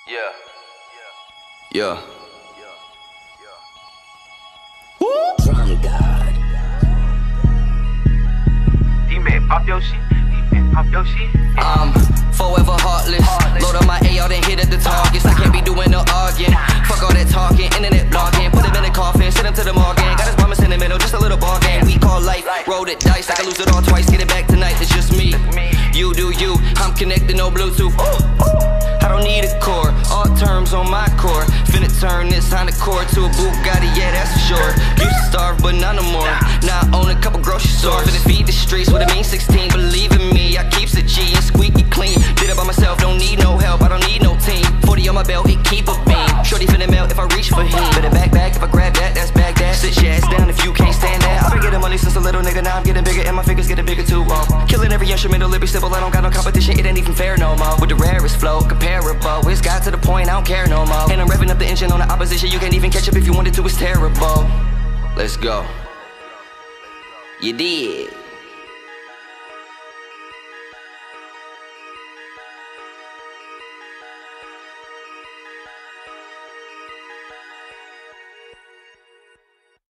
Yeah. Drum God. D-Man, pop your shit. D-Man, pop your shit. I'm forever heartless. Load up my AR, then hit at the targets. I can't be doing no arguing. Fuck all that talking, internet blogging. Put him in a coffin, send him to the morgue. Got his mama in the middle, just a little ball game. We call life, roll the dice. I can lose it all twice, get it back tonight. It's just me. You do you. I'm connected, no Bluetooth. I don't need a core. All terms on my core. Finna turn this Honda Accord to a Bugatti, yeah, that's for sure. Used to starve, but none no more. Now I own a couple grocery stores. Finna feed the streets with a mean 16. Believe in me, I keeps it G and squeaky clean. Did it by myself, don't need no help, I don't need no team. 40 on my belt, it keep a beam. Shorty finna melt if I reach for him. Better back, if I grab that, that's Baghdad. Sit your ass down if you can't stand that. I've been getting money since a little nigga, now I'm getting bigger and my fingers getting bigger too. Killing every instrumental, it be simple, I don't got no competition, it ain't even fair no more. With the rarest flow, comparable, it's got to the point, I don't care no more. And I'm revving up the engine on the opposition, you can't even catch up if you wanted to, it's terrible. Let's go. You did.